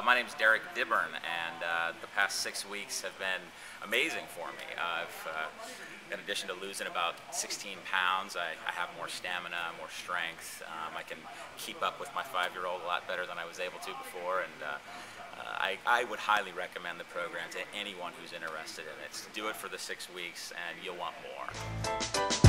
My name's Derek Dibburn, and the past 6 weeks have been amazing for me. In addition to losing about 16 pounds, I have more stamina, more strength. I can keep up with my 5-year-old a lot better than I was able to before, and I would highly recommend the program to anyone who's interested in it. Do it for the 6 weeks, and you'll want more.